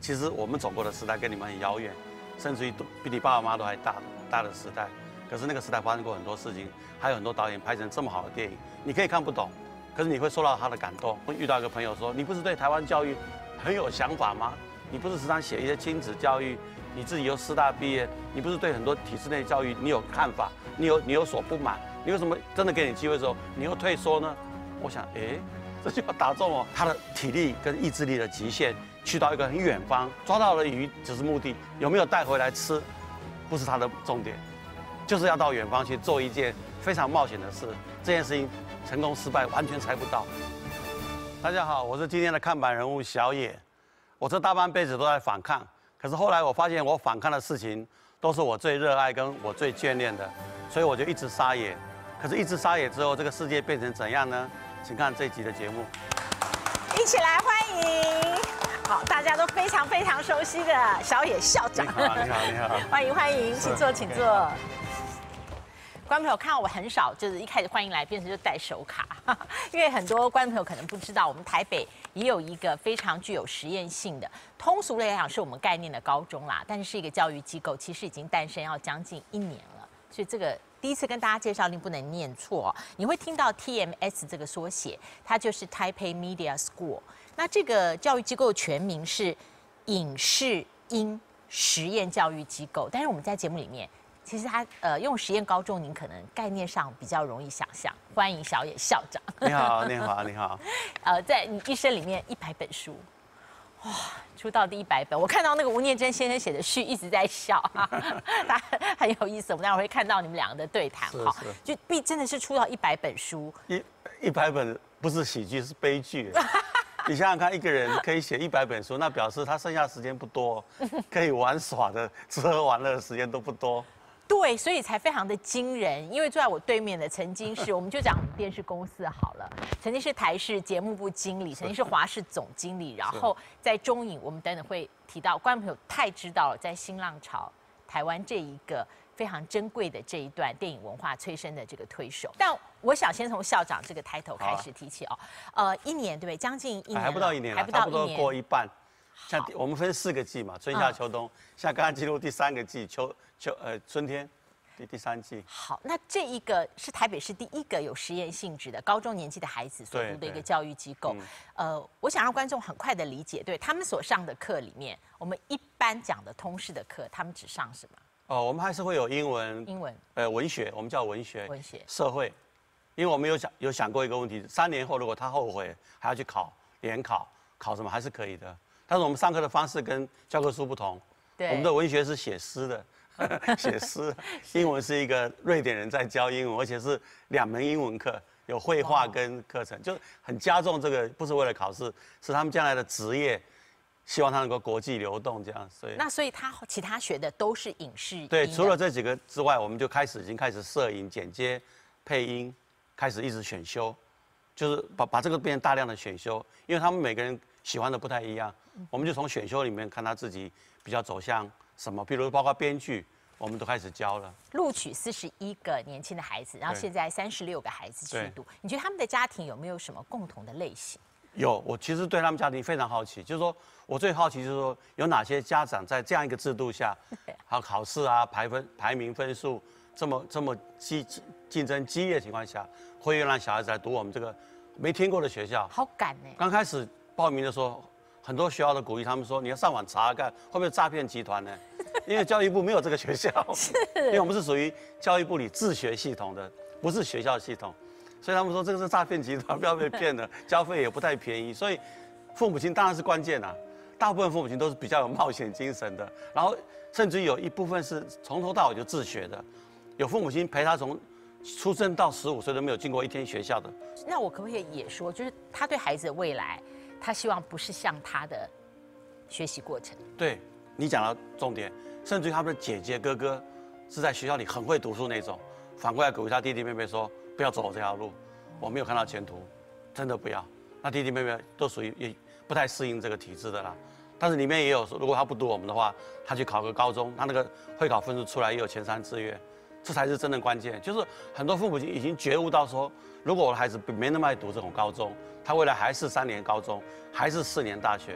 其实我们走过的时代跟你们很遥远，甚至于比你爸爸妈妈都还大的时代。可是那个时代发生过很多事情，还有很多导演拍成这么好的电影，你可以看不懂，可是你会受到他的感动。遇到一个朋友说：“你不是对台湾教育很有想法吗？你不是时常写一些亲子教育？你自己又师大毕业，你不是对很多体制内教育你有看法？你有所不满？你为什么真的给你机会的时候，你又退缩呢？”我想，这就要打中他的体力跟意志力的极限，去到一个很远方，抓到了鱼只是目的，有没有带回来吃，不是他的重点。就是要到远方去做一件非常冒险的事，这件事情成功失败完全猜不到。大家好，我是今天的看板人物小野。我这大半辈子都在反抗，可是后来我发现我反抗的事情都是我最热爱跟我最眷恋的，所以我就一直撒野。可是，一直撒野之后，这个世界变成怎样呢？请看这一集的节目。 一起来欢迎，好，大家都非常非常熟悉的小野校长。 你好，你好，你好。 欢迎，请坐，请坐。观众朋友看到我很少，就是一开始欢迎来，变成就带手卡，因为很多观众朋友可能不知道，我们台北也有一个非常具有实验性的，通俗来讲是我们概念的高中啦，但是一个教育机构，其实已经诞生要将近1年了，所以这个第一次跟大家介绍，您不能念错哦，你会听到 TMS 这个缩写，它就是 Taipei Media School。那这个教育机构全名是影视音实验教育机构，但是我们在节目里面。其实他用实验高中，您可能概念上比较容易想象。欢迎小野校长。 你好，你好，你好。 在你一生里面100本书，哇，出道第100本。我看到那个吴念真先生写的序一直在笑，他很有意思。我们待会儿会看到你们两个的对谈，哈，就真的是出到100本书。 100本不是喜剧，是悲剧。你想想看，一个人可以写100本书，那表示他剩下时间不多，可以玩耍的、吃喝玩乐的时间都不多。 对，所以才非常的惊人。因为坐在我对面的曾经是，我们就讲电视公司好了，曾经是台视节目部经理，曾经是华视总经理，然后在中影，我们等等会提到，观众朋友太知道了，在新浪潮台湾这一个非常珍贵的这一段电影文化催生的这个推手。但我想先从校长这个 title 开始提起哦。1年对不对？将近1年， 还不到1年， 还不到1年， 差不多过一半。像我们分4个季嘛，春夏秋冬。像刚刚进入第3个季，春天，第3季。 好，那这一个是台北市第一个有实验性质的高中年纪的孩子所读的一个教育机构。我想让观众很快的理解，对他们所上的课里面，我们一般讲的通识的课，他们只上什么？ 我们还是会有英文，文学，我们叫文学，社会。因为我们有想过一个问题，3年后如果他后悔，还要去考联考，考什么还是可以的。但是我们上课的方式跟教科书不同，我们的文学是写诗的，写诗。英文是一个瑞典人在教英文，而且是2门英文课，有绘画跟课程，就很加重这个，不是为了考试，是他们将来的职业，希望他能够国际流动这样。 所以他其他学的都是影视。 对，除了这几个之外，我们就已经开始摄影、剪接、配音，开始一直选修，就是把这个变成大量的选修，因为他们每个人喜欢的不太一样。我们就从选修里面看他自己比较走向什么，比如包括编剧，我们都开始教了。 录取41个年轻的孩子，然后现在36个孩子去读。你觉得他们的家庭有没有什么共同的类型？ 有，我其实对他们家庭非常好奇，就是说我最好奇就是说有哪些家长在这样一个制度下，还有考试啊、排名分数这么竞争激烈的情况下，会让小孩子来读我们这个没听过的学校。 好赶呢。 刚开始报名的时候。很多学校的鼓励他们说，你要上网查看会不会有诈骗集团呢？因为教育部没有这个学校，因为我们是属于教育部里自学系统的，不是学校系统，所以他们说这个是诈骗集团，不要被骗了，交费也不太便宜，所以父母亲当然是关键啦。大部分父母亲都是比较有冒险精神的，然后甚至有一部分是从头到尾就自学的，有父母亲陪他从出生到15岁都没有进过1天学校的。 那我可不可以也说，就是他对孩子的未来？他希望不是像他的学习过程。 对，你讲到重点，甚至于他们的姐姐哥哥是在学校里很会读书那种，反过来鼓励他弟弟妹妹说不要走我这条路，我没有看到前途，真的不要。那弟弟妹妹都属于也不太适应这个体制的啦。但是里面也有说，如果他不读我们的话，他去考个高中，他那个会考分数出来也有前3志愿，这才是真的关键。就是很多父母亲已经觉悟到说，如果我的孩子没那么爱读这种高中，他未来还是3年高中，还是4年大学，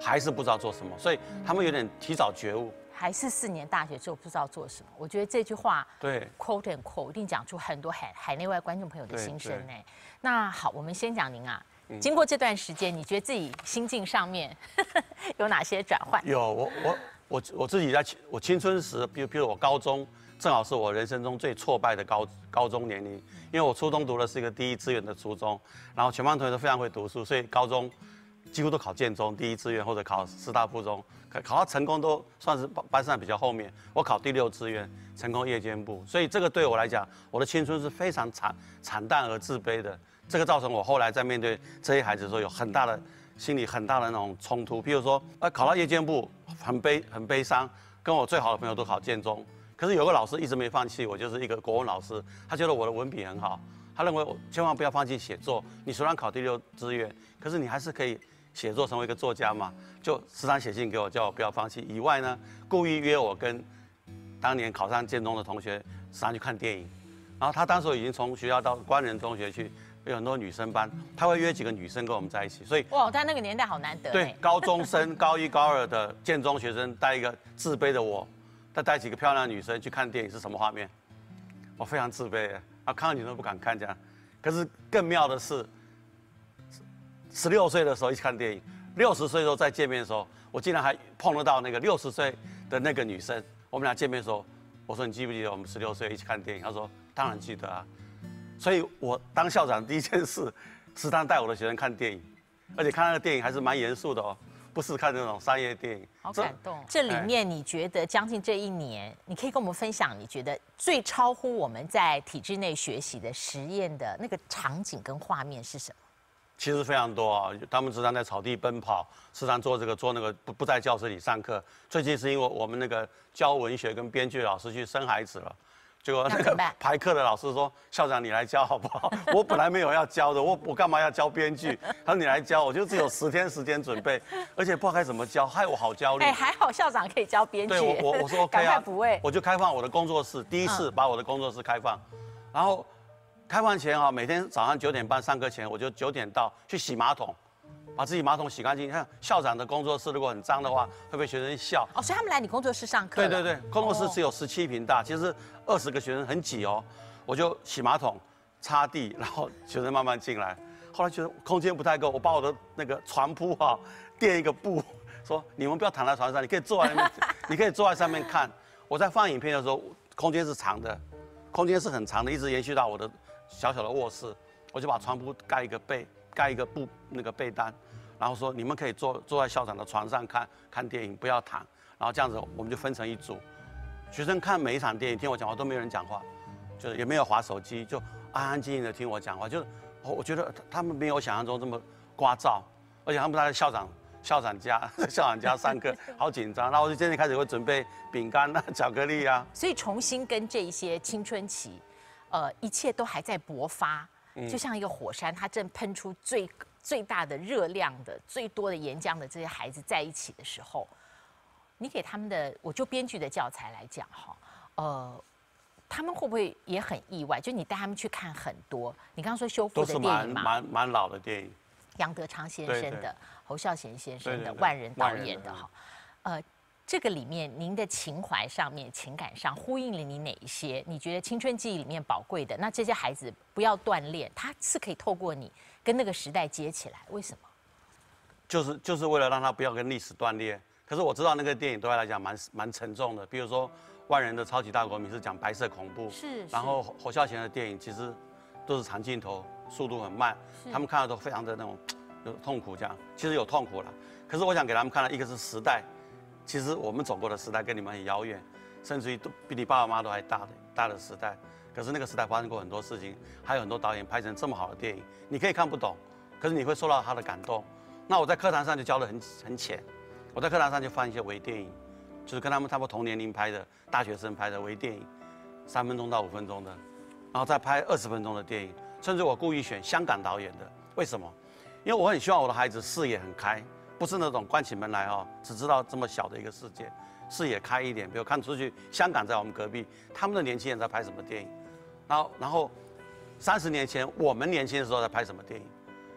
还是不知道做什么，所以他们有点提早觉悟。 还是4年大学之后不知道做什么，我觉得这句话对 quote and quote 一定讲出很多海内外观众朋友的心声呢。那好，我们先讲您啊，经过这段时间，你觉得自己心境上面有哪些转换？ 有，我自己在我青春时，比如我高中，正好是我人生中最挫败的高中年龄，因为我初中读的是一个第1志愿的初中，然后全班同学都非常会读书，所以高中几乎都考建中第1志愿或者考师大附中，考到成功都算是班上比较后面。我考第6志愿，成功夜间部，所以这个对我来讲，我的青春是非常惨淡而自卑的。这个造成我后来在面对这些孩子的时候，有心里很大的那种冲突。譬如说，考到夜间部很悲伤，跟我最好的朋友都考建中，可是有个老师一直没放弃我，就是一个国文老师，他觉得我的文笔很好，他认为我千万不要放弃写作。你虽然考第6志愿，可是你还是可以写作成为一个作家嘛，就时常写信给我，叫我不要放弃。以外呢，故意约我跟当年考上建中的同学时常去看电影。然后他当时已经从学校到官人中学去，有很多女生班，他会约几个女生跟我们在一起。所以哇，在那个年代好难得。 对，高中生高1、高2的建中学生带一个自卑的我，再带几个漂亮的女生去看电影是什么画面？我非常自卑啊，看到女生不敢看这样。可是更妙的是，16岁的时候一起看电影，60岁的时候再见面的时候，我竟然还碰得到那个60岁的那个女生。我们俩见面的时候，我说你记不记得我们16岁一起看电影？她说当然记得啊。所以我当校长第一件事，是带我的学生看电影，而且看那个电影还是蛮严肃的哦，不是看那种商业电影。 好感动。这里面你觉得将近这1年，你可以跟我们分享，你觉得最超乎我们在体制内学习的实验的那个场景跟画面是什么？ 其实非常多啊，他们时常在草地奔跑，时常做那个不在教室里上课。最近是因为我们那个教文学跟编剧的老师去生孩子了。结果那个排课的老师说：“校长，你来教好不好？”我本来没有要教的，我干嘛要教编剧？他说：“你来教。”我就只有10天时间准备，而且不知道该怎么教，害我好焦虑。 还好校长可以教编剧。 对，我说 OK 啊， 赶快补位。 我就开放我的工作室，第一次把我的工作室开放，然后开放前每天早上9点半上课前，我就9点到去洗马桶。把自己马桶洗干净。你看校长的工作室如果很脏的话，会被学生笑。 哦，所以他们来你工作室上课。 对，工作室只有17坪大，其实20个学生很挤哦。我就洗马桶、擦地，然后学生慢慢进来。后来觉得空间不太够，我把我的那个床铺垫一个布，说你们不要躺在床上，你可以坐在那边，你可以坐在上面看。我在放影片的时候，空间是长的，空间是很长的，一直延续到我的小小的卧室。我就把床铺盖一个布那个被单，然后说你们可以坐在校长的床上看电影，不要躺。然后这样子我们就分成一组，学生看每一场电影听我讲话都没有人讲话，就是也没有滑手机，就安安静静的听我讲话。就是我觉得他们没有想象中这么聒噪，而且他们在校长家上课，好紧张。然后我就今天开始会准备饼干巧克力啊。 所以重新跟这一些青春期，一切都还在勃发。就像一个火山，它正喷出最大的热量的、最多的岩浆的这些孩子在一起的时候，你给他们的，我就编剧的教材来讲他们会不会也很意外？就你带他们去看很多，你刚刚说修复的电影嘛， 蛮老的电影， 杨德昌先生的、侯孝贤先生的、 对万人导演的这个里面，您的情怀上面、情感上呼应了你哪一些？你觉得青春记忆里面宝贵的？那这些孩子不要锻炼，他是可以透过你跟那个时代接起来，为什么？ 就是为了让他不要跟历史断裂。可是我知道那个电影对他来讲蛮沉重的，比如说《万人的超级大国民》是讲白色恐怖，然后侯孝贤的电影其实都是长镜头，速度很慢，他们看的都非常的那种有痛苦这样，其实有痛苦了。可是我想给他们看的一个是时代。其实我们走过的时代跟你们很遥远，甚至于都比你爸爸妈妈都还大的时代。可是那个时代发生过很多事情，还有很多导演拍成这么好的电影，你可以看不懂，可是你会受到他的感动。那我在课堂上就教得很浅，我在课堂上就放一些微电影，就是跟他们差不多同年龄拍的大学生拍的微电影，3分钟到5分钟的，然后再拍20分钟的电影，甚至我故意选香港导演的。为什么？因为我很希望我的孩子视野很开。不是那种关起门来只知道这么小的一个世界，视野开一点。比如看出去，香港在我们隔壁，他们的年轻人在拍什么电影，然后30年前我们年轻的时候在拍什么电影，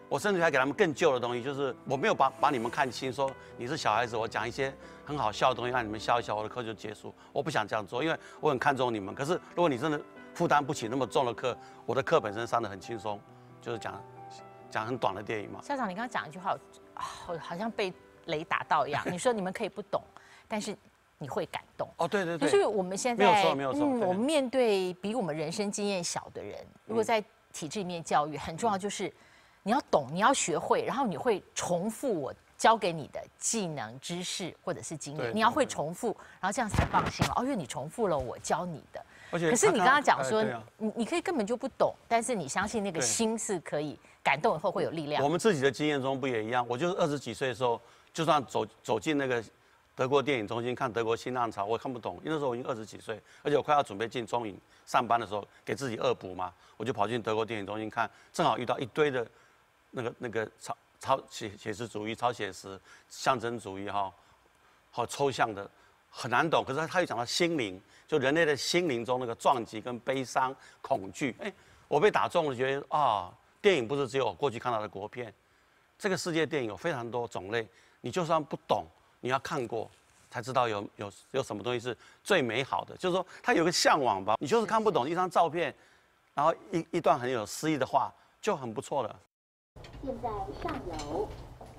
我甚至还给他们更旧的东西，就是我没有把你们看清，说你是小孩子，我讲一些很好笑的东西让你们笑一笑，我的课就结束。我不想这样做，因为我很看重你们。可是如果你真的负担不起那么重的课，我的课本身上的很轻松，就是讲很短的电影嘛。 校长，你刚刚讲一句话，好像被雷打到一样。你说你们可以不懂，但是你会感动。 哦，对对对。 就是我们现在没有错。 我们面对比我们人生经验小的人，如果在体制里面教育，很重要就是你要懂，你要学会，然后你会重复我教给你的技能、知识或者是经验，你要会重复，然后这样才放心了。哦，因为你重复了我教你的。可是你刚刚讲说，你可以根本就不懂，但是你相信那个心是可以感动以后会有力量。 我们自己的经验中不也一样？我就是20几岁的时候，就算走进那个德国电影中心看德国新浪潮，我看不懂，因为那时候我已经20几岁，而且我快要准备进中影上班的时候，给自己恶补嘛，我就跑进德国电影中心看，正好遇到一堆的那个超写实主义、超写实、象征主义好抽象的，很难懂。可是他又讲到心灵，就人类的心灵中那个撞击跟悲伤、恐惧。我被打中了，觉得啊，电影不是只有过去看到的国片，这个世界电影有非常多种类，你就算不懂。你要看过，才知道有什么东西是最美好的。就是说，他有个向往吧。你就是看不懂一张照片，然后一段很有诗意的话，就很不错了。现在上楼。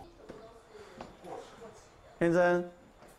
天真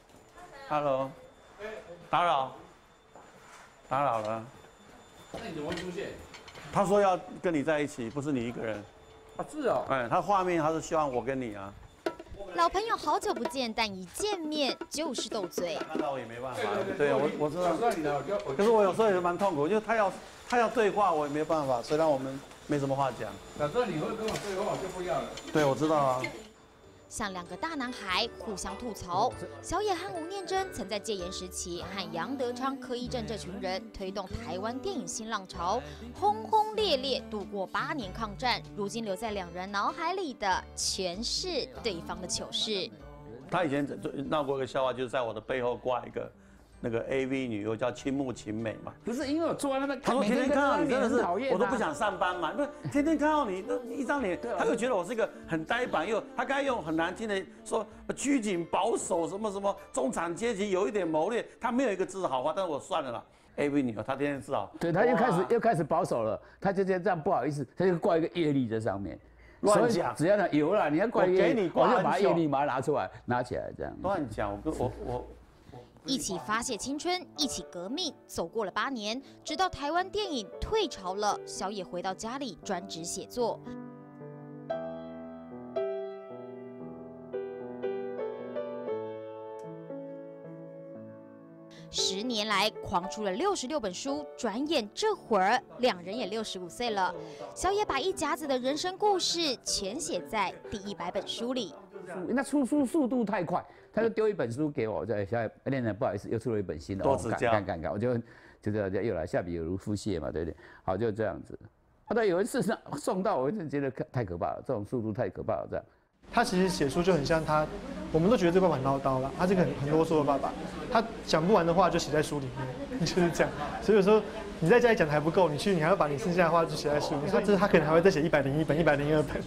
，Hello， 打扰了。 那你怎么会出现？ 他说要跟你在一起，不是你一个人。 啊，是哦。 他画面他是希望我跟你啊。 老朋友好久不见，但一见面就是斗嘴。 看到我也没办法。对，我知道。可是我有时候也是蛮痛苦，就是他要对话，我也没办法。虽然我们没什么话讲。 早知道你会跟我对话，我就不要了。 对，我知道啊。 像两个大男孩互相吐槽，小野和吴念真曾在戒严时期和杨德昌、柯一正这群人推动台湾电影新浪潮，轰轰烈烈度过8年抗战。如今留在两人脑海里的全是对方的糗事。 他以前闹过一个笑话，就是在我的背后挂一个那个 AV 女优叫青木晴美嘛。 不是因为我坐在那边， 他说天天看到你真的是，我都不想上班嘛。不是天天看到你那一张脸，他又觉得我是一个很呆板，他刚才用很难听的说拘谨保守什么什么中产阶级有一点谋略，他没有一个字好话，但是我算了啦。AV 女优，他天天知道。 对，他又开始保守了，他就这样不好意思，他就挂一个业力在上面。 乱讲， 只要呢有了，你要挂一个，我就把业力把它拿起来这样。 乱讲，我。 一起发泄青春，一起革命，走过了8年，直到台湾电影退潮了，小野回到家里专职写作。10年来狂出了66本书，转眼这会儿两人也65岁了。小野把一甲子的人生故事全写在第100本书里。 那出书速度太快，他就丢一本书给我，在小野练人不好意思，又出了一本新的， 多指教， 看，我就又来下笔有如腹泻嘛，对不对？好，就这样子。后来有一次送到，我就觉得太可怕了，这种速度太可怕了，这样。 他其实写书就很像他，我们都觉得这个爸爸很唠叨了，他是个很啰嗦的爸爸，他讲不完的话就写在书里面，就是这样。所以有时候你在家里讲的还不够，你还要把你剩下的话就写在书里面。他可能还会再写101本、102本。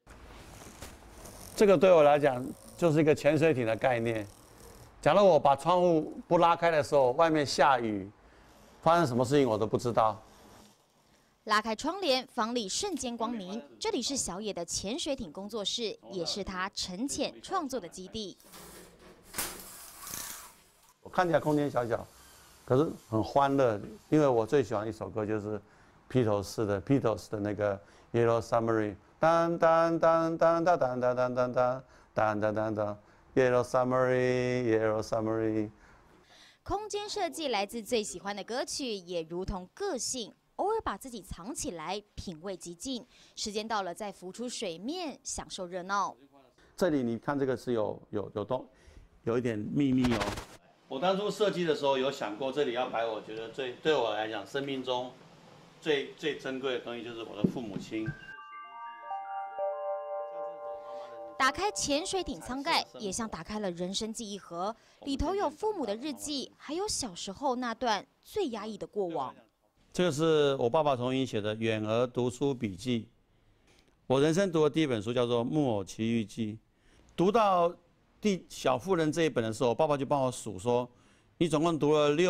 这个对我来讲就是一个潜水艇的概念。假如我把窗户不拉开的时候，外面下雨，发生什么事情我都不知道。 拉开窗帘，房里瞬间光明。这里是小野的潜水艇工作室，也是他沉潜创作的基地。 我看起来空间小小，可是很欢乐，因为我最喜欢一首歌就是Beatles 的那个 Yellow Submarine。当当当当当当当当当当当当当 Yellow Submarine， Yellow Submarine。 空间设计来自最喜欢的歌曲，也如同个性，偶尔把自己藏起来，品味极尽。时间到了，再浮出水面，享受热闹。 这里你看，这个是有一点秘密哦。我当初设计的时候有想过，这里要摆我觉得对我来讲，生命中最珍贵的东西就是我的父母亲。 打开潜水艇舱盖，也像打开了人生记忆盒，里头有父母的日记，还有小时候那段最压抑的过往。 这个是我爸爸重新写的《远儿读书笔记》。 我人生读的第一本书叫做《木偶奇遇记》，读到小妇人这一本的时候，爸爸就帮我数说，你总共读了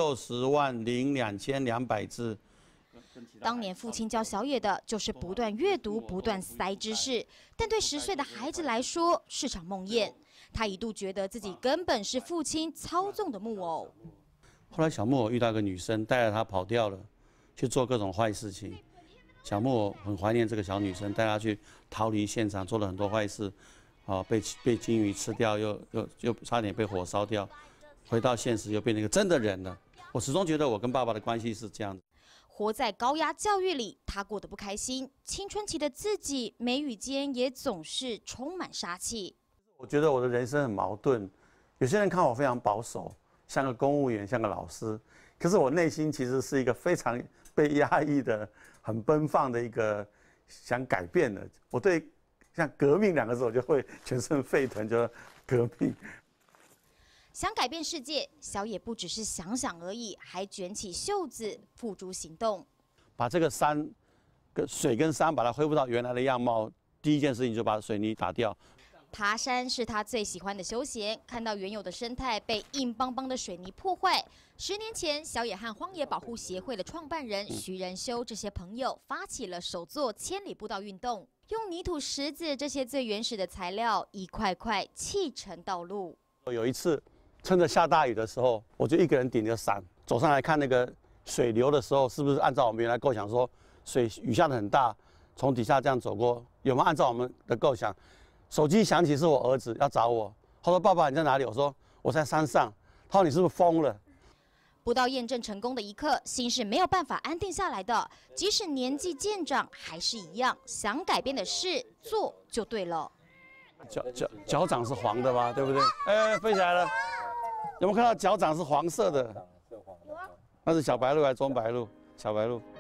60.0200字。 当年父亲教小野的就是不断阅读、不断塞知识，但对10岁的孩子来说是场梦魇。他一度觉得自己根本是父亲操纵的木偶。 后来小木偶遇到一个女生，带着他跑掉了，去做各种坏事情。小木偶很怀念这个小女生，带她去逃离现场，做了很多坏事，被鲸鱼吃掉，又差点被火烧掉，回到现实又变成一个真的人了。我始终觉得我跟爸爸的关系是这样子。 活在高压教育里，他过得不开心。青春期的自己，眉宇间也总是充满杀气。 我觉得我的人生很矛盾，有些人看我非常保守，像个公务员，像个老师，可是我内心其实是一个非常被压抑的、很奔放的一个想改变的。我对像革命2个字，我就会全身沸腾，就革命。 想改变世界，小野不只是想想而已，还卷起袖子付诸行动。 把这个水跟山把它恢复到原来的样貌，第一件事情就把水泥打掉。 爬山是他最喜欢的休闲，看到原有的生态被硬邦邦的水泥破坏。10年前，小野和荒野保护协会的创办人徐仁修这些朋友发起了手作千里步道运动，用泥土、石子这些最原始的材料，一块块砌成道路。 有一次，趁着下大雨的时候，我就一个人顶着伞走上来看那个水流的时候，是不是按照我们原来构想说，雨下得很大，从底下这样走过，有没有按照我们的构想？手机响起，是我儿子要找我，他说：“爸爸，你在哪里？”我说：“我在山上。”他说：“你是不是疯了？” 不到验证成功的一刻，心是没有办法安定下来的。即使年纪渐长，还是一样，想改变的事做就对了。 脚掌是黄的吧？对不对？哎，飞起来了！有没有看到脚掌是黄色的？那是小白鹿还是中白鹿？小白鹿。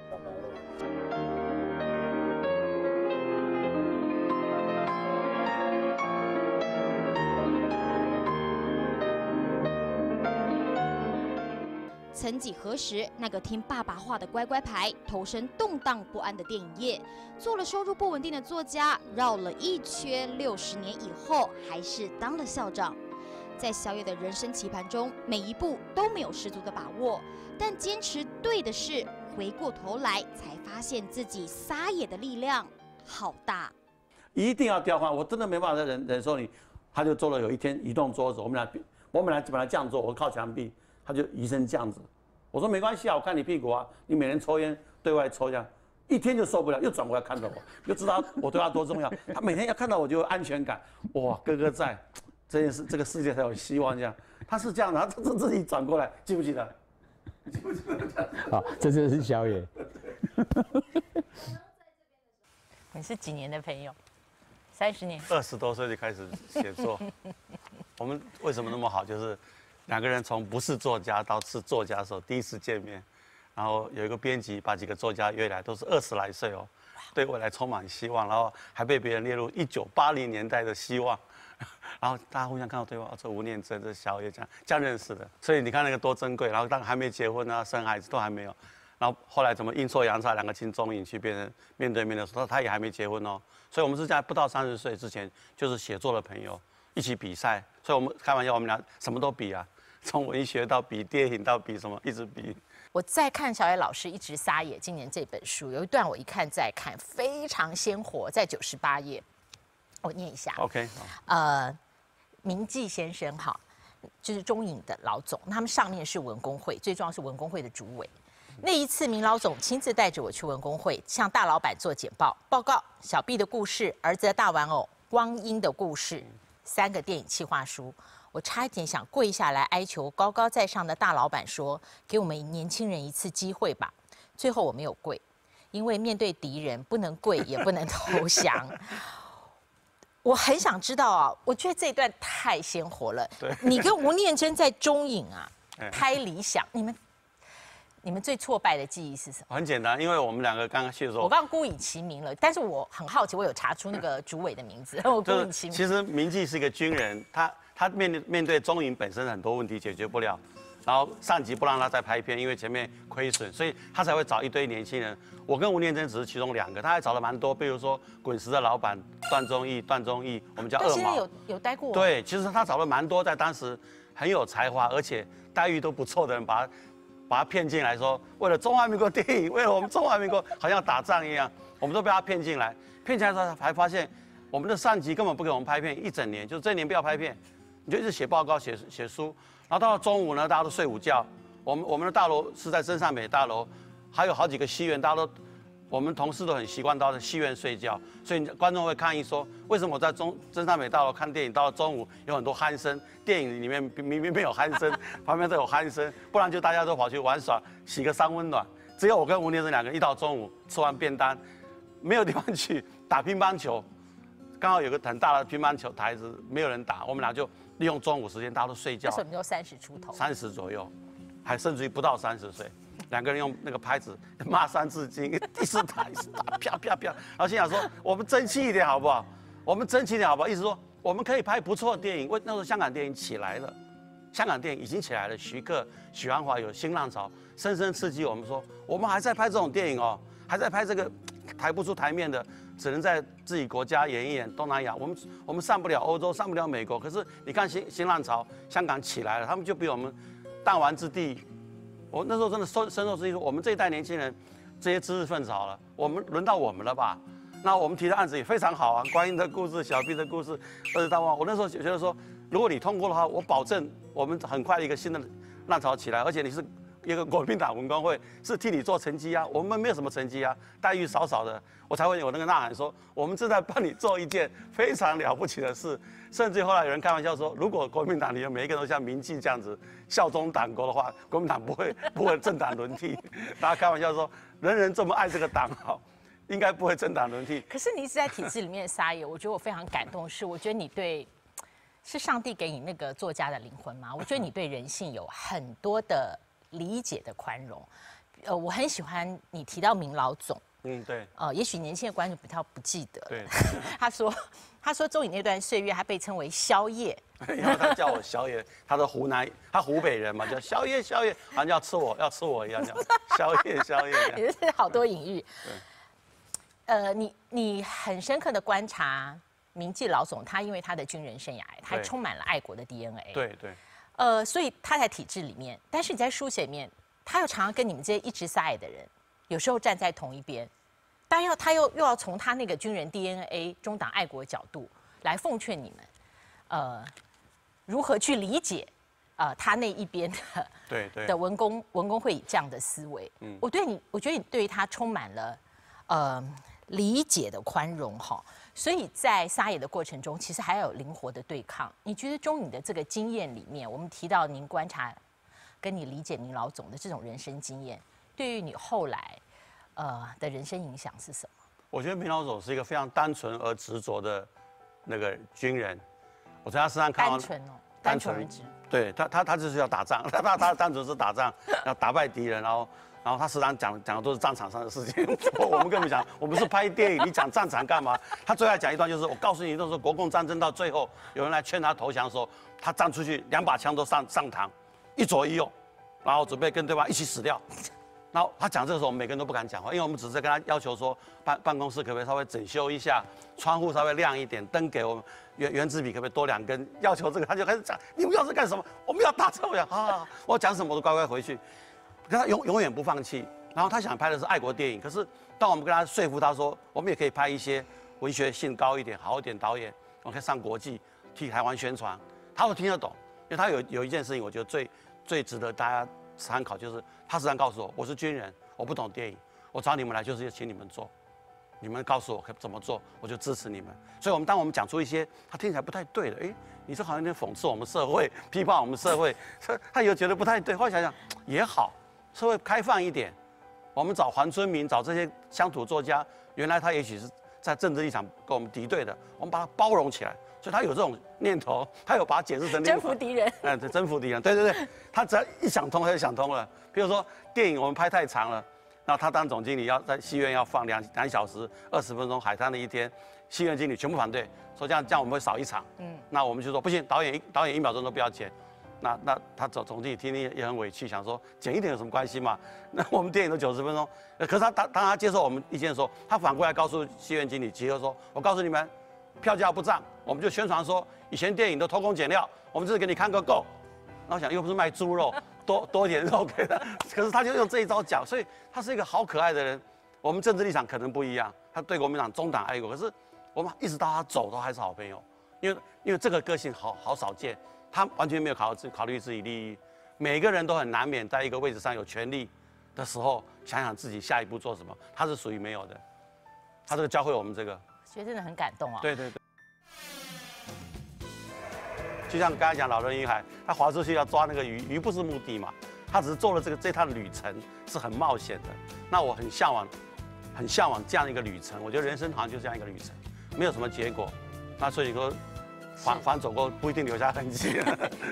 曾几何时，那个听爸爸话的乖乖牌，投身动荡不安的电影业，做了收入不稳定的作家，绕了一圈，60年以后还是当了校长。在小野的人生棋盘中，每一步都没有十足的把握，但坚持对的事，回过头来才发现自己撒野的力量好大。 一定要调换，我真的没办法忍受你。他就做了有一天移动桌子，我本来这样做，我靠墙壁。他就移成这样子，我说没关系啊，我看你屁股啊，你每天抽烟对外抽这样，一天就受不了，又转过来看着我，就知道我对他多重要。他每天要看到我就有安全感，哇，哥哥在，这件事这个世界才有希望这样。他是这样的，他自己转过来，记不记得？记不记得？ 好，这就是小野。 你是几年的朋友？30年。 20多岁就开始写作。我们为什么那么好？就是2个人从不是作家到是作家的时候第一次见面，然后有一个编辑把几个作家约来，都是20来岁哦，对未来充满希望，然后还被别人列入1980年代的希望，然后大家互相看到对方，这吴念真、这小野这样认识的，所以你看那个多珍贵。然后当然还没结婚啊，生孩子都还没有，然后后来怎么阴错阳差2个进中影去变成面对面的时候，他也还没结婚哦，所以我们是在不到30岁之前就是写作的朋友，一起比赛，所以我们开玩笑，我们俩什么都比啊。从文学到比电影到比什么，一直比。 我在看小野老师一直撒野今年这本书，有一段我一看再看，非常鲜活，在98页，我念一下。 OK。 明记先生哈，就是中影的老总，他们上面是文工会，最重要是文工会的主委。那一次，明老总亲自带着我去文工会，向大老板做简报报告，小 B 的故事，儿子的大玩偶，光阴的故事，3个电影企划书。我差一点想跪下来哀求高高在上的大老板说：“给我们年轻人一次机会吧。”最后我没有跪，因为面对敌人不能跪也不能投降。我很想知道啊，我觉得这一段太鲜活了。你跟吴念真在中影啊拍《理想》，你们最挫败的记忆是什么？ 很简单，因为我们2个刚刚去的时候， 我刚刚孤影其名了，但是我很好奇，我有查出那个主委的名字，我孤影其名。 其实明记是一个军人，他面对中影本身很多问题解决不了， 然后上级不让他再拍片，因为前面亏损，所以他才会找一堆年轻人。我跟吴念真只是其中2个，他还找了蛮多，比如说滚石的老板段宗义，我们叫二毛， 有待过。 对，其实他找了蛮多在当时很有才华，而且待遇都不错的人，把他骗进来说，为了中华民国电影，为了我们中华民国，好像打仗一样，我们都被他骗进来。骗进来之后还发现，我们的上级根本不给我们拍片，一整年，就是这一年不要拍片，你就一直写报告、写书，然后到了中午呢，大家都睡午觉。我们的大楼是在真善美大楼，还有好几个戏院，大家都。我们同事都很习惯到戏院睡觉，所以观众会抗议说，为什么我在真善美大楼看电影，到了中午有很多鼾声，电影里面明明没有鼾声，旁边都有鼾声，不然就大家都跑去玩耍，洗个三温暖。只有我跟吴念真2个人，一到中午吃完便当，没有地方去打乒乓球，刚好有个很大的乒乓球台子，没有人打，我们俩就利用中午时间，大家都睡觉。 那时候你都30出头 ，30左右，还甚至于不到30岁。2个人用那个拍子骂3字经，第4台啪啪啪，然后心想说我们争气一点好不好？我们争气一点好不好？意思说我们可以拍不错的电影。那时候香港电影起来了，香港电影已经起来了。徐克、许鞍华有新浪潮，深深刺激我们说，我们还在拍这种电影哦，还在拍这个抬不出台面的，只能在自己国家演一演。东南亚，我们上不了欧洲，上不了美国。可是你看新浪潮，香港起来了，他们就比我们弹丸之地。我那时候真的深受刺激，说我们这一代年轻人，这些知识分子好了，轮到我们了吧？那我们提的案子也非常好啊，观音的故事、小 B 的故事、20大王。我那时候觉得说，如果你通过的话，我保证我们很快的一个新的浪潮起来，而且你是一个国民党文工会，是替你做成绩啊，我们没有什么成绩啊，待遇少少的，我才会有那个呐喊说，我们正在帮你做一件非常了不起的事。甚至后来有人开玩笑说，如果国民党里面每一个人都像民进这样子效忠党国的话，国民党不会政党轮替。大家开玩笑说，人人这么爱这个党好，应该不会政党轮替。 可是你一直在体制里面撒野，我觉得我非常感动，是我觉得你对，是上帝给你那个作家的灵魂吗？我觉得你对人性有很多的理解的宽容。我很喜欢你提到明老总。 对。 也许年轻的观众比较不记得。 对。 他说周颖那段岁月，他被称为宵夜。 因为他叫我宵夜，他的他湖北人嘛，叫宵夜，好像要吃我一样，叫宵夜。 也是好多隐喻。你很深刻的观察铭记老总，他因为他的军人生涯，他还充满了爱国的 DNA。 对。 所以他在体制里面，但是你在书写里面，他又常常跟你们这些一直撒野的人，有时候站在同一边，但他又要从他那个军人 DNA 中党爱国角度来奉劝你们，如何去理解，他那一边的的文工会以这样的思维。我觉得你对于他充满了理解的宽容哈。所以在撒野的过程中，其实还要有灵活的对抗。你觉得中你的这个经验里面，我们提到您观察跟你理解明老总的这种人生经验，对于你后来的人生影响是什么？ 我觉得明老总是一个非常单纯而执着的那个军人。我在他身上看到单纯而直。 对他就是要打仗，他单纯是打仗，要打败敌人，然后他时常讲的都是战场上的事情。我们跟你讲，我们是拍电影，你讲战场干嘛？他最爱讲一段就是，我告诉你，那时候国共战争到最后，有人来劝他投降的时候，他站出去，2把枪都上膛，一左一右，然后准备跟对方一起死掉。然后他讲这个时候，我们每个人都不敢讲话，因为我们只是跟他要求说，办公室可不可以稍微整修一下，窗户稍微亮一点，灯给我们圆珠笔可不可以多2根？要求这个，他就开始讲，你们要是干什么？我们要打仗。我讲啊，我讲什么我都乖乖回去。可他永远不放弃。然后他想拍的是爱国电影，可是当我们跟他说服他说，我们也可以拍一些文学性高一点、好一点导演，我们可以上国际替台湾宣传，他会听得懂。因为他有一件事情，我觉得最值得大家参考，就是他时常告诉我是军人，我不懂电影，我找你们来就是请你们做，你们告诉我可以怎么做，我就支持你们。所以当我们讲出一些他听起来不太对的，你这好像有点讽刺我们社会，批判我们社会，他有觉得不太对。后来想想也好，社会开放一点，我们找黄春明，找这些乡土作家，原来他也许是在政治立场跟我们敌对的，我们把它包容起来。所以他有这种念头，他有把它解释成征服敌人。 对，征服敌人。对，他只要一想通，他就想通了。比如说电影我们拍太长了，然后他当总经理要在戏院要放2小时20分钟，海滩的一天，戏院经理全部反对，说这样我们会少一场。那我们就说不行，导演1秒钟都不要剪， 那他总经理听听也很委屈，想说减一点有什么关系嘛？那我们电影都90分钟，可是当他接受我们意见的时候，他反过来告诉戏院经理集合说：“我告诉你们，票价不涨，我们就宣传说以前电影都偷工减料，我们这次给你看个够。”然后想又不是卖猪肉，多一点肉给他，可是他就用这一招讲，所以他是一个好可爱的人。我们政治立场可能不一样，他对国民党中党爱国，可是我们一直到他走都还是好朋友，因为这个个性好少见。他完全没有考虑自己利益，每个人都很难免在一个位置上有权利的时候，想想自己下一步做什么。他是属于没有的，他这个教会我们这个， 觉得真的很感动啊。 对。就像刚才讲老人与海，他划出去要抓那个鱼，鱼不是目的嘛，他只是做了这趟旅程是很冒险的。那我很向往这样一个旅程。我觉得人生好像就这样一个旅程，没有什么结果。那所以说。反走过不一定留下痕迹。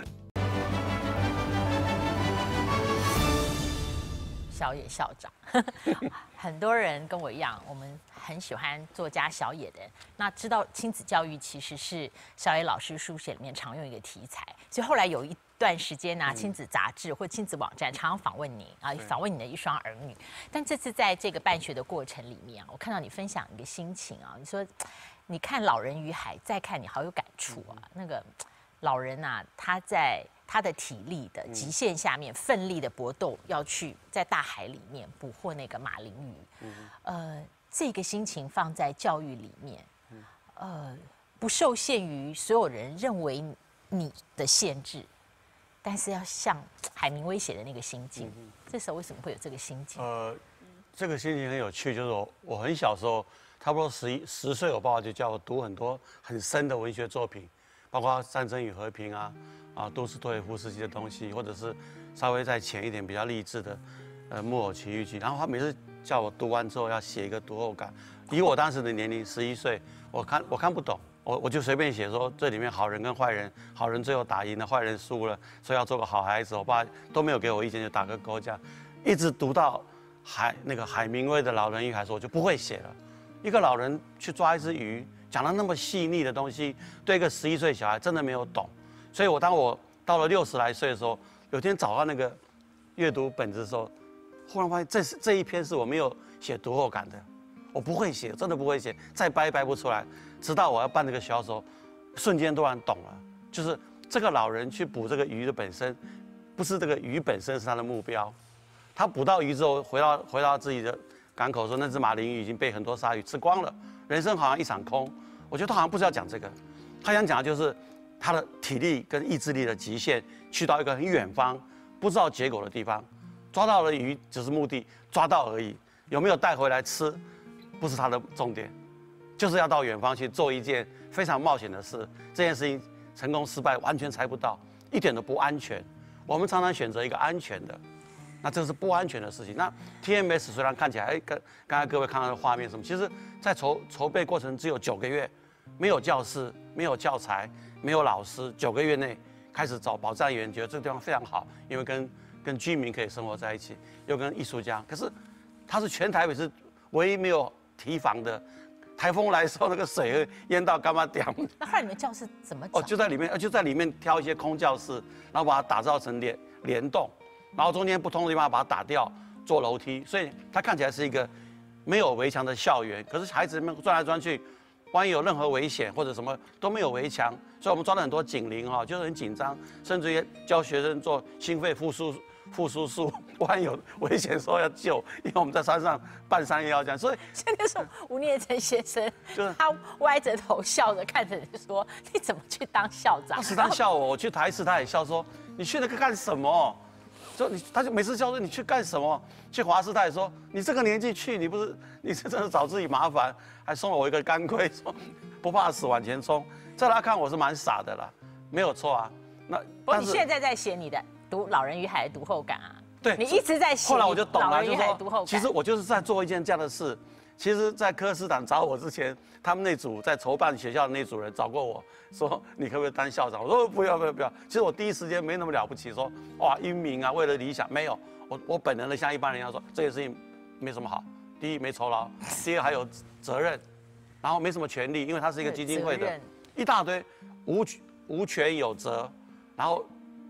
小野校长，很多人跟我一样，我们很喜欢作家小野的人。那知道亲子教育其实是小野老师书写里面常用一个题材，所以后来有一段时间呢，亲子杂志或亲子网站常常访问你啊，访问你的一双儿女。但这次在这个办学的过程里面啊，我看到你分享一个心情啊，你说。你看《老人与海》，再看你好有感触啊！那个老人啊，他在他的体力的极限下面奋力的搏斗，要去在大海里面捕获那个马林鱼。这个心情放在教育里面，不受限于所有人认为你的限制，但是要像海明威写的那个心境。这时候为什么会有这个心境？ 这个心情很有趣，就是我很小时候。差不多10岁，我爸爸就叫我读很多很深的文学作品，包括《战争与和平》多斯托耶夫斯基的东西，或者是稍微再浅一点、比较励志的《木偶奇遇记》。然后他每次叫我读完之后要写一个读后感。以我当时的年龄11岁，我看不懂，我就随便写说这里面好人跟坏人，好人最后打赢了，坏人输了，所以要做个好孩子。我爸都没有给我意见，就打个勾这样，一直读到海明威的《老人与海》，我就不会写了。一个老人去抓一只鱼，讲了那么细腻的东西，对一个11岁小孩真的没有懂。所以当我到了60来岁的时候，有天找到那个阅读本子的时候，忽然发现这一篇是我没有写读后感的，我不会写，真的不会写，再掰不出来。直到我要办这个学校的时候，瞬间突然懂了，就是这个老人去捕这个鱼的本身，不是这个鱼本身是他的目标，他捕到鱼之后回到自己的。港口说那只马林鱼已经被很多鲨鱼吃光了，人生好像一场空。我觉得他好像不是要讲这个，他想讲的就是他的体力跟意志力的极限，去到一个很远方、不知道结果的地方，抓到了鱼只是目的，抓到而已，有没有带回来吃，不是他的重点，就是要到远方去做一件非常冒险的事。这件事情成功失败完全猜不到，一点都不安全。我们常常选择一个安全的。那这是不安全的事情。那 TMS 虽然看起来，刚才各位看到的画面什么，其实在筹备过程只有9个月，没有教室，没有教材，没有老师，9个月内开始找保障员，觉得这个地方非常好，因为跟居民可以生活在一起，又跟艺术家。可是它是全台北市唯一没有堤防的，台风来的时候那个水会淹到干嘛点？ 那后来你们教室怎么找？ 就在里面挑一些空教室，然后把它打造成联动。然后中间不通的地方把它打掉，做楼梯，所以它看起来是一个没有围墙的校园。可是孩子们钻来钻去，万一有任何危险或者什么都没有围墙，所以我们抓了很多警铃就是很紧张，甚至于教学生做心肺复苏术，万一有危险的时候要救，因为我们在山上半山腰这样。所以那时候吴念真先生，他歪着头笑着看着你说：“你怎么去当校长？” 他笑我去台视，他也笑说：“你去那个干什么？”他就每次叫说你去干什么？去华师他也说你这个年纪去，你是真的找自己麻烦，还送了我一个钢盔，说不怕死往前冲。在他看我是蛮傻的啦，没有错啊。 你现在在写你的读《老人与海》的读后感啊？ 对， 你一直在写。 后来我就懂了， 就是说， 其实我就是在做一件这样的事。其实，在柯师长找我之前，他们那组在筹办学校的那组人找过我说：“你可不可以当校长？”我说：“不要。”其实我第一时间没那么了不起，说哇英明啊，为了理想没有。我本能的像一般人一样说，这件事情没什么好。第一没酬劳，第二还有责任，然后没什么权利，因为它是一个基金会的，一大堆无权有责，然后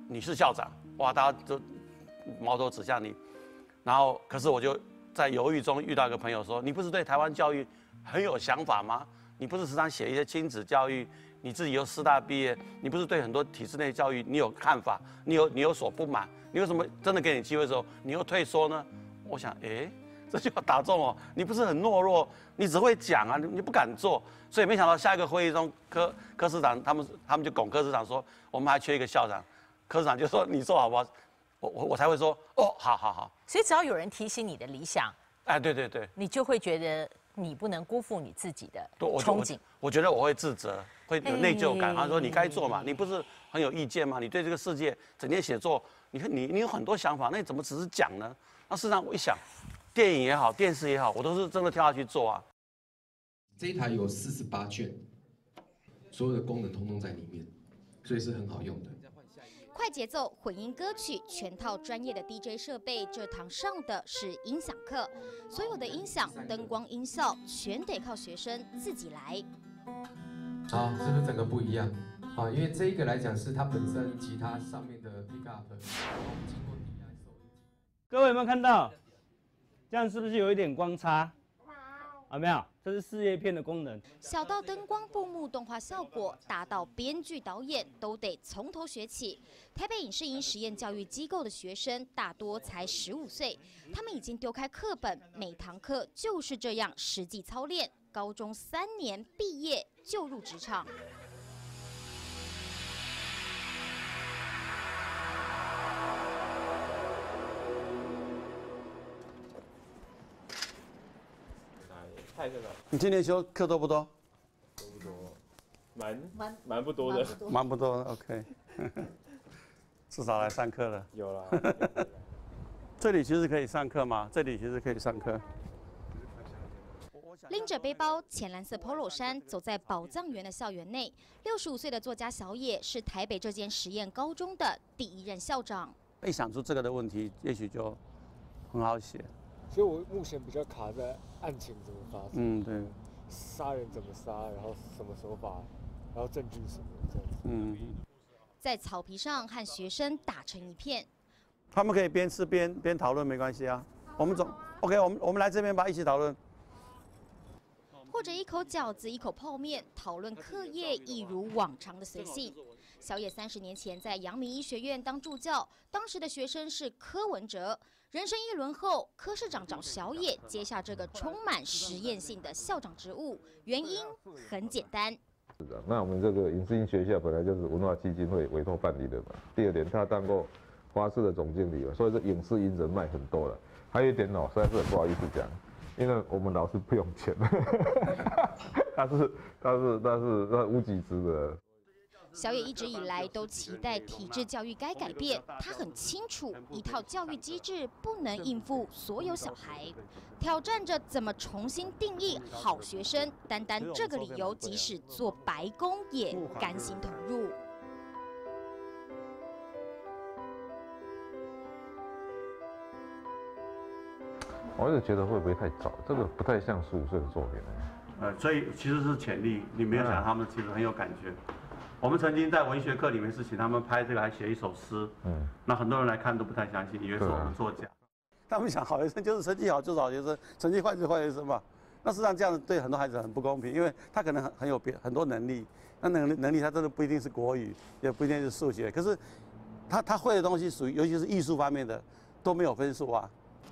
你是校长，哇，大家都矛头指向你。然后，可是我就在犹豫中遇到一个朋友说，你不是对台湾教育很有想法吗？你不是时常写一些亲子教育？你自己又师大毕业，你不是对很多体制内教育你有看法？你有所不满？你为什么真的给你机会的时候，你又退缩呢？我想，这就要打中哦，你不是很懦弱，你只会讲啊，你不敢做，所以没想到下一个会议中，柯市长他们就拱柯市长说，我们还缺一个校长，柯市长就说你做好不好？我才会说哦，好。 所以只要有人提醒你的理想， 对， 你就会觉得你不能辜负你自己的憧憬。 我觉得我会自责，会有内疚感。他说你该做嘛，你不是很有意见吗？你对这个世界整天写作，你看你有很多想法，那你怎么只是讲呢？那事实上我一想。电影也好，电视也好，我都是真的跳下去做啊。 这一台有48卷，所有的功能通通在里面，所以是很好用的。 快节奏混音歌曲，全套专业的 DJ 设备，这堂上的是音响课，所有的音响、灯光、音效全得靠学生自己来。 好，是不是整个不一样？好，因为这一个来讲是它本身吉他上面的 pick up， 经过低压手。 各位有没有看到？这样是不是有一点光差？有没有？这是事业片的功能。 小到灯光、布幕、动画效果，大到编剧、导演，都得从头学起。台北影视营实验教育机构的学生大多才15岁，他们已经丢开课本，每堂课就是这样实际操练。高中3年毕业就入职场。 你今年修课多不多？ 多不多？蛮不多的。 蛮不多的 ，OK 。至少来上课了。 有啦。 这里其实可以上课吗？这里其实可以上课。 拎着背包，浅蓝色 polo 衫，走在宝藏园的校园内。65岁的作家小野是台北这间实验高中的第1任校长。 一想出这个的问题，也许就很好写。 所以我目前比较卡在案情怎么发生， 对， 杀人怎么杀，然后什么手法，然后证据什么这样子。 在草皮上和学生打成一片。 他们可以边吃边讨论，没关系啊。我们OK， 我们来这边吧，一起讨论。 或者一口饺子，一口泡面，讨论课业一如往常的随性。小野30年前在阳明医学院当助教，当时的学生是柯文哲。人生一轮后，柯市长找小野接下这个充满实验性的校长职务，原因很简单。 那我们这个影视音学校本来就是文化基金会委托办理的嘛。第二点，他当过华视的总经理嘛，所以这影视音人脉很多了。还有一点实在是很不好意思讲，因为我们老师不用钱，他是无给职的。 小野一直以来都期待体制教育该改变，他很清楚一套教育机制不能应付所有小孩，挑战着怎么重新定义好学生。单这个理由，即使做白工也甘心投入。 我就觉得会不会太早？这个不太像15岁的作品。 所以其实是潜力，你没有想他们其实很有感觉。我们曾经在文学课里面是请他们拍这个，还写一首诗。那很多人来看都不太相信，以为是我们作假。他们想好学生就是成绩好就是好学生，成绩坏就是坏学生嘛。那事实上这样子对很多孩子很不公平，因为他可能很有很多能力，那能力他真的不一定是国语，也不一定是数学，可是他会的东西属于尤其是艺术方面的都没有分数啊。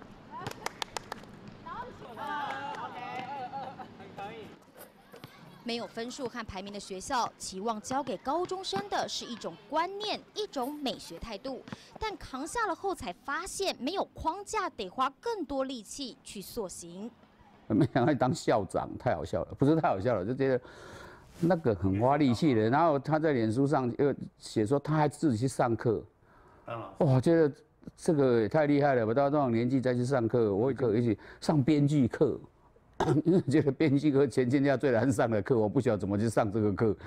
没有分数和排名的学校，期望教给高中生的是一种观念、一种美学态度。但扛下了后，才发现没有框架，得花更多力气去塑形。 没想到当校长太好笑了，不是太好笑了，就觉得那个很花力气的。然后他在脸书上又写说他还自己去上课，哇，觉得这个也太厉害了！我到这种年纪再去上课，我也去上编剧课。因为觉得编剧课全天下最难上的课，我不晓得怎么去上这个课。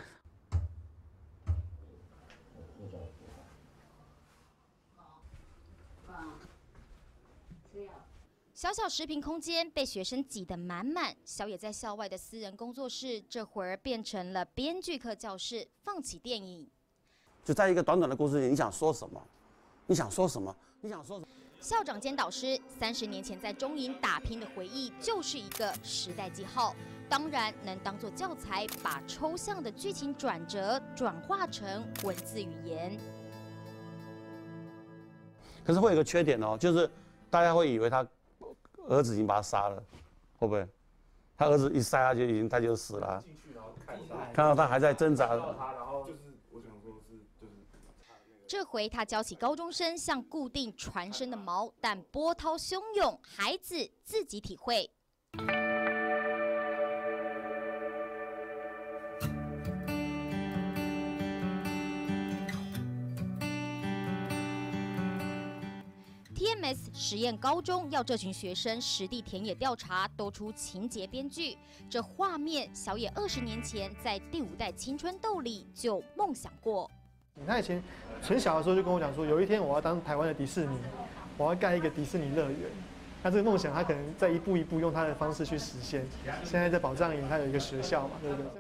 小小10平空间被学生挤得满满，小野在校外的私人工作室，这会儿变成了编剧课教室，放起电影。 就在一个短短的故事里，你想说什么？你想说什么？你想说什么？ 校长兼导师30年前在中营打拼的回忆，就是一个时代记号。当然能当作教材，把抽象的剧情转折转化成文字语言。 可是会有个缺点哦，就是大家会以为他儿子已经把他杀了，会不会？他儿子一塞下去，他就死了。进去然后看到他还在挣扎。 然后就是我想说是就是。 这回他教起高中生像固定船身的锚，但波涛汹涌，孩子自己体会。TMS 实验高中要这群学生实地田野调查，都出情节编剧。这画面，小野20年前在第5代青春豆里就梦想过。 他以前很小的时候就跟我讲说，有一天我要当台湾的迪士尼，我要盖一个迪士尼乐园。那这个梦想，他可能在一步一步用他的方式去实现。现在在宝藏营，他有一个学校嘛，对不对？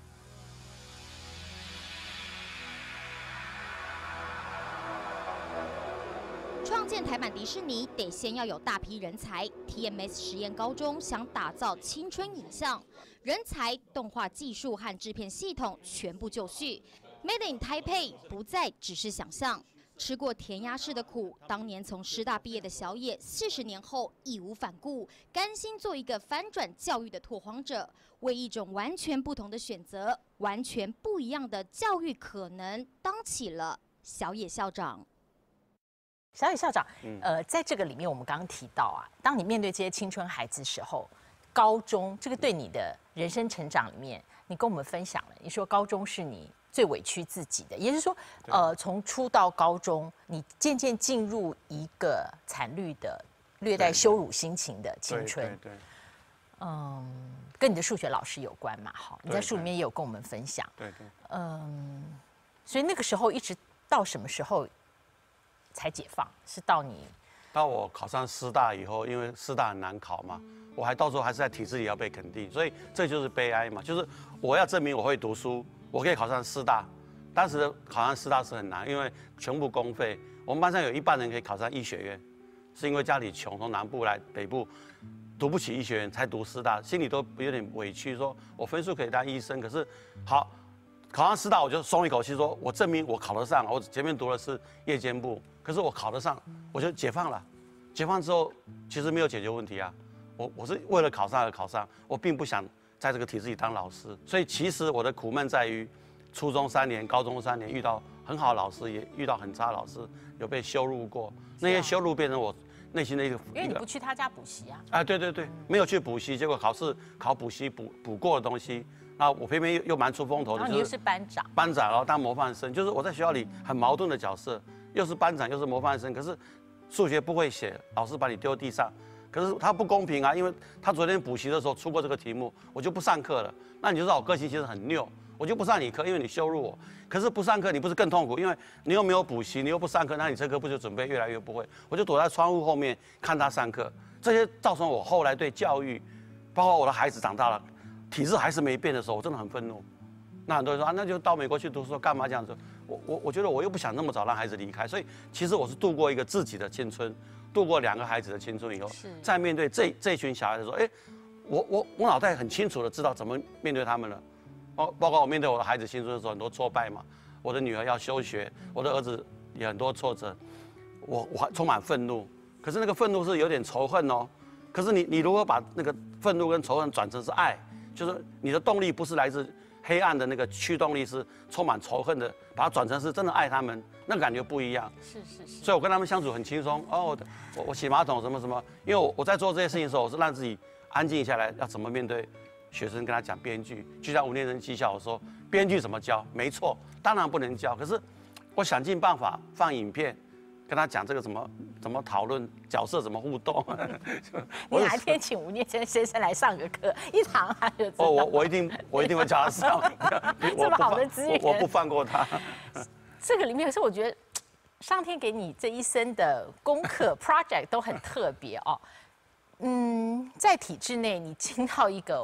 创建台版迪士尼得先要有大批人才。TMS 实验高中想打造青春影像，人才、动画技术和制片系统全部就绪。Made in Taipei 不再只是想象。吃过填鸭式的苦，当年从师大毕业的小野，40年后义无反顾，甘心做一个翻转教育的拓荒者，为一种完全不同的选择、完全不一样的教育可能，当起了小野校长。 小野校长，在这个里面，我们刚刚提到啊，当你面对这些青春孩子的时候，高中这个对你的人生成长里面，你跟我们分享了，你说高中是你最委屈自己的，也就是说，从初到高中，你渐渐进入一个惨绿的、略带羞辱心情的青春。 对。 跟你的数学老师有关嘛？好，你在书里面也有跟我们分享。 对。 所以那个时候一直到什么时候才解放？是到我考上师大以后，因为师大很难考嘛，我还到时候还是在体制里要被肯定，所以这就是悲哀嘛，就是我要证明我会读书，我可以考上师大。当时考上师大是很难，因为全部公费。我们班上有一半人可以考上医学院，是因为家里穷，从南部来北部，读不起医学院才读师大，心里都有点委屈，说我分数可以当医生，可是好。考上师大我就松一口气，说我证明我考得上。我前面读的是夜间部，可是我考得上，我就解放了。解放之后，其实没有解决问题啊。我是为了考上而考上，我并不想在这个体制里当老师。所以其实我的苦闷在于，初中3年、高中3年遇到很好的老师，也遇到很差的老师，有被羞辱过。那些羞辱变成我内心的一个。 因为你不去他家补习啊。对，没有去补习，结果考试考补习补过的东西。啊，我偏偏又蛮出风头的， 然后你又是班长， 然后当模范生，就是我在学校里很矛盾的角色，又是班长又是模范生，可是数学不会写，老师把你丢地上，可是他不公平啊，因为他昨天补习的时候出过这个题目，我就不上课了，那你就知道我个性其实很拗，我就不上你课，因为你羞辱我，可是不上课你不是更痛苦，因为你又没有补习，你又不上课，那你这科不就准备越来越不会？我就躲在窗户后面看他上课，这些造成我后来对教育，包括我的孩子长大了。体制还是没变的时候，我真的很愤怒。那很多人说啊，那就到美国去读书，干嘛这样子？我觉得我又不想那么早让孩子离开，所以其实我是度过一个自己的青春，度过2个孩子的青春以后，再面对这群小孩子说，我脑袋很清楚的知道怎么面对他们了。包括我面对我的孩子青春的时候，很多挫败嘛，我的女儿要休学，我的儿子也很多挫折，我还充满愤怒。可是那个愤怒是有点仇恨哦。可是你如何把那个愤怒跟仇恨转成是爱？就是你的动力不是来自黑暗的那个驱动力，是充满仇恨的，把它转成是真的爱他们，那感觉不一样。 是。 所以我跟他们相处很轻松。我洗马桶什么什么，因为我在做这些事情的时候，我是让自己安静下来，要怎么面对学生，跟他讲编剧。就像5年生绩效，我说编剧怎么教？没错，当然不能教，可是我想尽办法放影片。跟他讲这个怎么讨论角色怎么互动。 你哪一天请吴念真先生来上个课，一堂他就知道。 我一定会叫他上。 这么好的资源， 我不放过他。 这个里面是我觉得上天给你这一生的功课 project 都很特别哦。在体制内你进到一个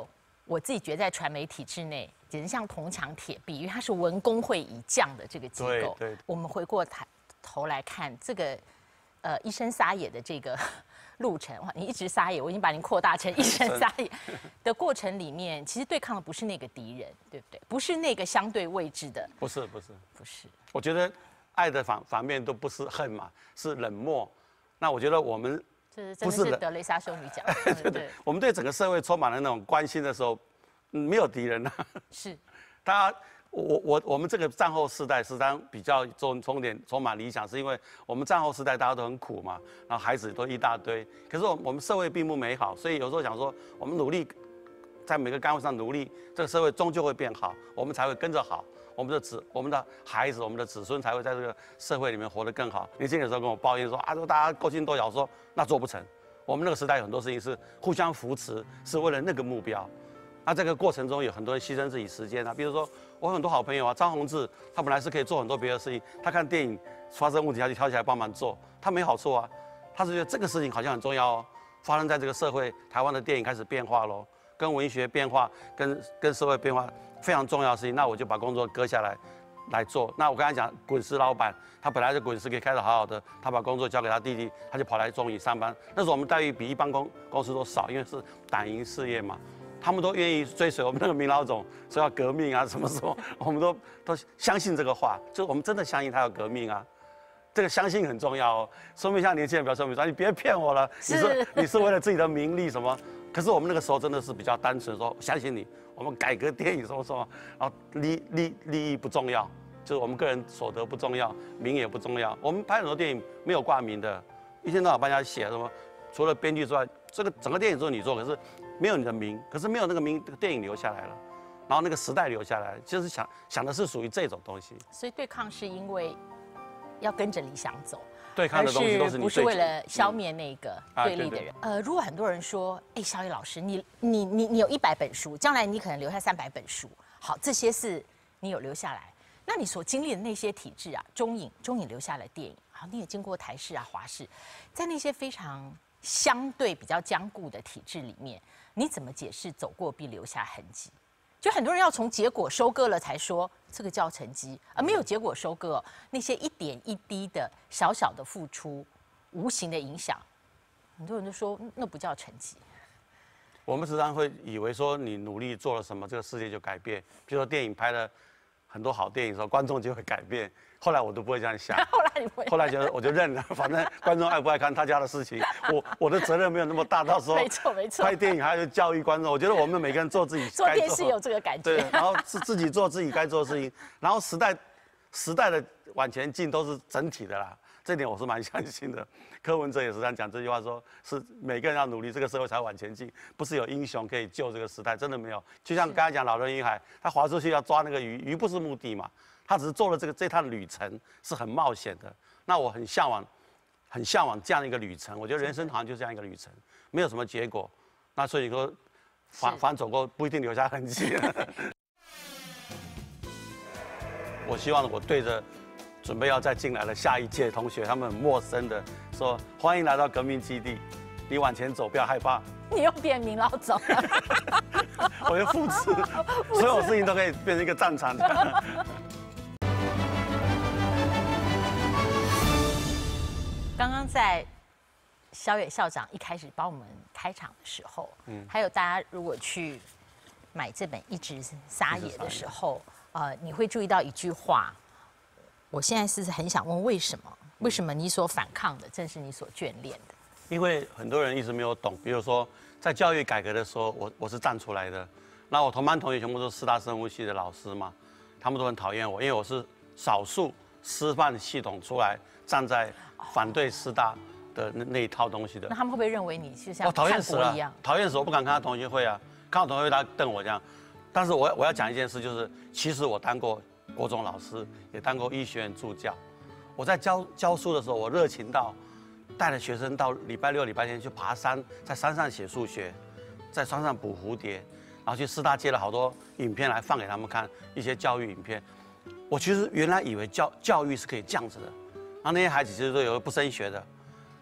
我自己觉得在传媒体制内，简直像铜墙铁壁，因为它是文工会以降的这个机构。 对， 我们回过头来看这个，一生撒野的这个路程，哇，你一直撒野，我已经把您扩大成一生撒野的过程里面，其实对抗的不是那个敌人，对不对？不是那个相对位置的。 不是。 我觉得爱的反面都不是恨嘛，是冷漠。那我觉得我们这真的是德蕾莎修女讲， 对，我们对整个社会充满了那种关心的时候，没有敌人啊。 是， 大家，我们这个战后世代实际上比较充满理想，是因为我们战后世代大家都很苦嘛，然后孩子都一大堆，可是我们社会并不美好，所以有时候想说，我们努力在每个岗位上努力，这个社会终究会变好，我们才会跟着好。我们的孩子、我们的子孙才会在这个社会里面活得更好。年轻的时候跟我抱怨说啊，说大家勾心斗角，说那做不成。我们那个时代有很多事情是互相扶持，是为了那个目标。那这个过程中有很多人牺牲自己时间啊，比如说我有很多好朋友啊，张宏志，他本来是可以做很多别的事情，他看电影发生问题，他就跳起来帮忙做，他没好处啊，他是觉得这个事情好像很重要哦，发生在这个社会，台湾的电影开始变化喽，跟文学变化，跟社会变化。非常重要的事情，那我就把工作割下来做。那我刚才讲滚石老板，他本来是滚石可以开得好好的，他把工作交给他弟弟，他就跑来中影上班。那时候我们待遇比一般公司都少，因为是党营事业嘛，他们都愿意追随我们那个明老总说要革命啊什么，我们都相信这个话，就我们真的相信他要革命啊。这个相信很重要哦，说明像年轻人比较说明说，你别骗我了，你是为了自己的名利什么？可是我们那个时候真的是比较单纯，说相信你，我们改革电影什么，然后利益不重要，就是我们个人所得不重要，名也不重要。我们拍很多电影没有挂名的，一天到晚帮人家写什么，除了编剧之外，这个整个电影都是你做，可是没有你的名，可是没有那个名，这个电影留下来了，然后那个时代留下来，就是想的是属于这种东西。 所以对抗是因为要跟着理想走。 对抗的东西都是你不是为了消灭那个对立的人。如果很多人说，哎，小野老师，你有100本书，将来你可能留下300本书，好，这些是你有留下来。那你所经历的那些体制啊，中影留下来电影，好，你也经过台视啊、华视，在那些非常相对比较僵固的体制里面，你怎么解释走过必留下痕迹？就很多人要从结果收割了才说这个叫成绩，而没有结果收割哦，那些一点一滴的小小的付出，无形的影响，很多人都说那不叫成绩。 我们时常会以为说你努力做了什么，这个世界就改变。比如说电影拍了很多好电影的时候，观众就会改变。后来我都不会这样想，后来觉得我就认了，反正观众爱不爱看他家的事情，我的责任没有那么大，到时候没错， 拍电影还要教育观众。我觉得我们每个人做自己做电视有这个感觉， 对，然后是自己做自己该做的事情，然后时代的往前进都是整体的啦，这点我是蛮相信的。柯文哲也时常讲这句话，说是每个人要努力，这个社会才往前进，不是有英雄可以救这个时代，真的没有。就像刚才讲老人与海，他划出去要抓那个鱼，鱼不是目的嘛。他只是做了这趟旅程是很冒险的，那我很向往这样一个旅程。我觉得人生好像就这样一个旅程，没有什么结果。那所以说，反走过不一定留下痕迹。我希望我对着准备要再进来的下一届同学，他们很陌生的说：“欢迎来到革命基地，你往前走，不要害怕。” 你又变明老总了。 我就复制，所有事情都可以变成一个战场。 刚刚在小野校长一开始帮我们开场的时候，还有大家如果去买这本《一直撒野》的时候，你会注意到一句话。我现在是很想问，为什么？为什么你所反抗的正是你所眷恋的？ 因为很多人一直没有懂，比如说在教育改革的时候，我是站出来的。那我同班同学全部都是师大生物系的老师嘛，他们都很讨厌我，因为我是少数师范系统出来站在反对师大的那一套东西的。 那他们会不会认为你是像讨厌死了一样？ 讨厌死，我不敢看他同学会啊，看到同学会他瞪我这样。但是我要讲一件事，就是其实我当过国中老师，也当过医学院助教。我在教书的时候，我热情到带着学生到礼拜六、礼拜天去爬山，在山上写数学，在山上捕蝴蝶，然后去师大接了好多影片来放给他们看，一些教育影片。我其实原来以为教育是可以这样子的，然后那些孩子其实都有不升学的，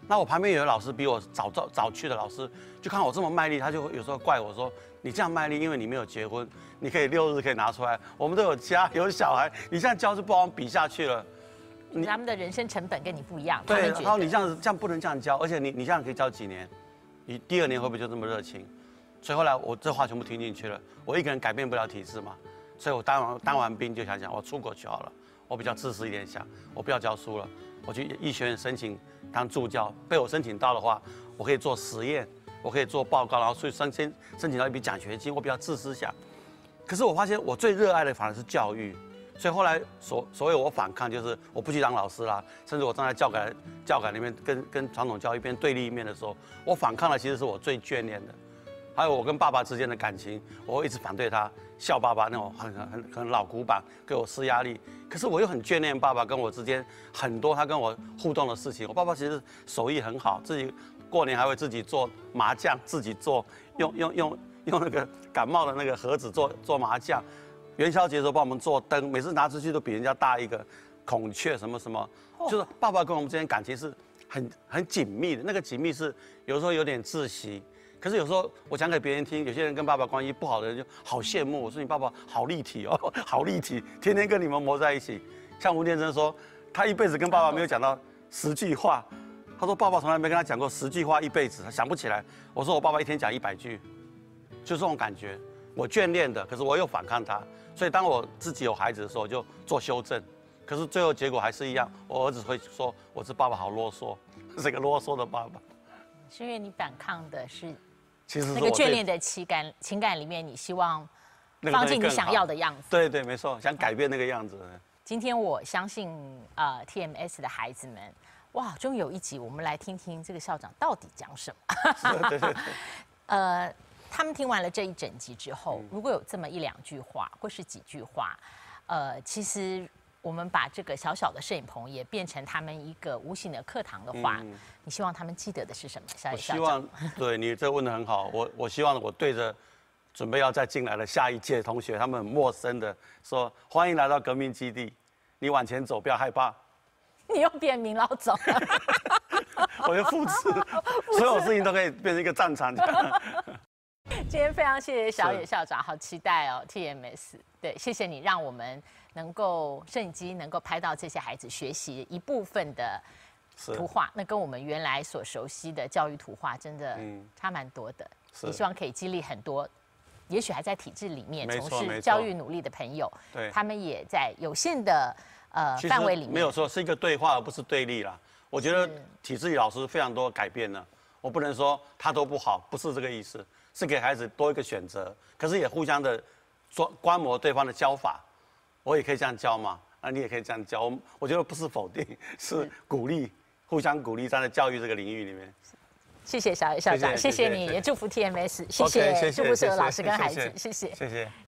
那我旁边有的老师比我早去的老师，就看我这么卖力，他就有时候怪我说：“你这样卖力，因为你没有结婚，你可以6日可以拿出来。我们都有家有小孩，你这样教就不好比下去了。” 他们的人生成本跟你不一样。 对，然后你这样不能这样教，而且你这样可以教几年？你第2年会不会就这么热情？所以后来我这话全部听进去了。我一个人改变不了体制嘛，所以我当完兵就想我出国去好了。我比较自私一点想，我不要教书了，我去医学院申请当助教。被我申请到的话，我可以做实验，我可以做报告，然后所以申请到一笔奖学金。我比较自私想，可是我发现我最热爱的反而是教育。所以后来所谓我反抗，就是我不去当老师啦，甚至我站在教改里面跟传统教育边对立面的时候，我反抗的其实是我最眷恋的。还有我跟爸爸之间的感情，我会一直反对他，笑爸爸那种很老古板，给我施压力。可是我又很眷恋爸爸跟我之间很多他跟我互动的事情。我爸爸其实手艺很好，自己过年还会自己做麻将，自己做用那个感冒的那个盒子做麻将。元宵节的时候帮我们做灯，每次拿出去都比人家大一个孔雀什么什么，就是爸爸跟我们之间感情是很紧密的。那个紧密是有时候有点窒息，可是有时候我讲给别人听，有些人跟爸爸关系不好的人就好羡慕。我说你爸爸好立体哦，好立体，天天跟你们磨在一起。像吴念真说，他一辈子跟爸爸没有讲到10句话，他说爸爸从来没跟他讲过10句话，一辈子他想不起来。我说我爸爸一天讲100句，就这种感觉。我眷恋的，可是我又反抗他。所以当我自己有孩子的时候，就做修正，可是最后结果还是一样。我儿子会说我是爸爸好啰嗦，是个啰嗦的爸爸。 是因为你反抗的是， 其实那个眷恋的情感里面，你希望放进你想要的样子。 对对，没错，想改变那个样子。 今天我相信TMS 的孩子们，哇，终于有一集，我们来听听这个校长到底讲什么。 对对对。 他们听完了这一整集之后，如果有这么1、2句话，或是几句话，其实我们把这个小小的摄影棚也变成他们一个无形的课堂的话，你希望他们记得的是什么？我希望，对你这问得很好，我希望我对着准备要再进来的下一届同学，他们很陌生的说，欢迎来到革命基地，你往前走，不要害怕。 你又变名老总了。 我就复制，所有事情都可以变成一个战场。 今天非常谢谢小野校长，好期待哦 TMS。对，谢谢你让我们能够摄影机能够拍到这些孩子学习一部分的图画，那跟我们原来所熟悉的教育图画真的差蛮多的。也希望可以激励很多，也许还在体制里面从事教育努力的朋友，他们也在有限的范围里面。 没有错，是一个对话而不是对立啦。我觉得体制里老师非常多改变了，我不能说他都不好，不是这个意思。是给孩子多一个选择，可是也互相的观摩对方的教法。我也可以这样教嘛，你也可以这样教。我觉得不是否定，是鼓励，互相鼓励，站在教育这个领域里面。 谢谢小野校长，谢谢你，也祝福 TMS， 谢谢，祝福所有老师跟孩子，谢谢， 谢谢。